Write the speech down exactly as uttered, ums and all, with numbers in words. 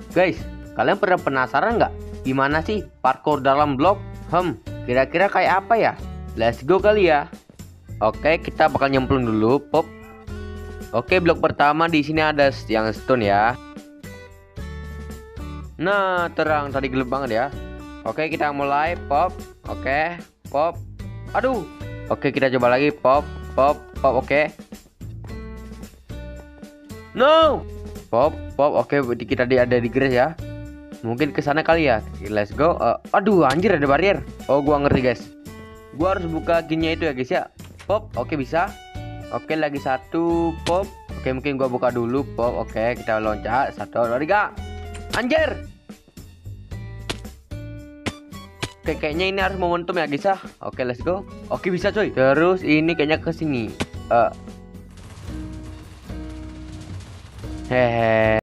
Guys, kalian pernah penasaran nggak gimana sih parkour dalam blok? Hmm, kira-kira kayak apa ya? Let's go kali ya. Oke, kita bakal nyemplung dulu, pop. Oke, blok pertama di sini ada yang stone ya. Nah, terang, tadi gelap banget ya. Oke, kita mulai, pop. Oke, pop. Aduh. Oke, kita coba lagi, pop, pop, pop. Oke. No. Pop, pop. Oke, kita di ada di grass ya. Mungkin ke sana kali ya. Let's go. Uh, aduh, anjir ada barrier. Oh, gua ngerti, guys. Gua harus buka ginnya itu ya, guys ya. Pop. Oke, bisa. Oke, lagi satu, pop. Oke, mungkin gua buka dulu, pop. Oke, kita loncat. Satu, dua, tiga. Anjir. Oke, kayaknya ini harus momentum ya, guys ya. Oke, let's go. Oke, bisa coy. Terus ini kayaknya ke sini. Uh. Hehe.